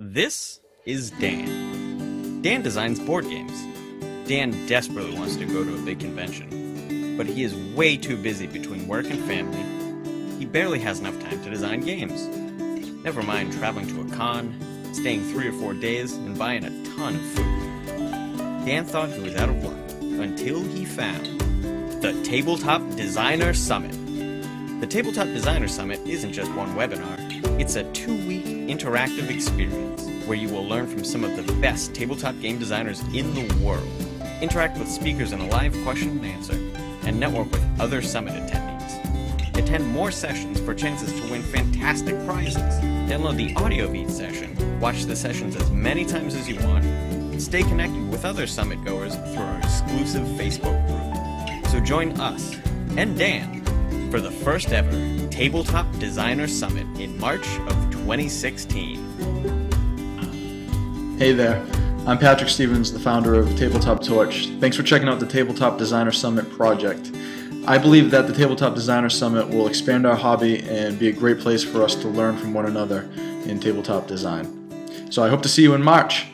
This is Dan. Dan designs board games. Dan desperately wants to go to a big convention, but he is way too busy between work and family. He barely has enough time to design games. Never mind traveling to a con, staying 3 or 4 days, and buying a ton of food. Dan thought he was out of luck until he found the Tabletop Designer Summit. The Tabletop Designer Summit isn't just one webinar, it's a 2-week interactive experience where you will learn from some of the best tabletop game designers in the world, interact with speakers in a live question and answer, and network with other summit attendees. Attend more sessions for chances to win fantastic prizes. Download the AudioVeed session, watch the sessions as many times as you want, and stay connected with other summit goers through our exclusive Facebook group. So join us and Dan for the first ever Tabletop Designer Summit in March of 2016. Hey there, I'm Patrick Stevens, the founder of Tabletop Torch. Thanks for checking out the Tabletop Designer Summit project. I believe that the Tabletop Designer Summit will expand our hobby and be a great place for us to learn from one another in tabletop design. So I hope to see you in March.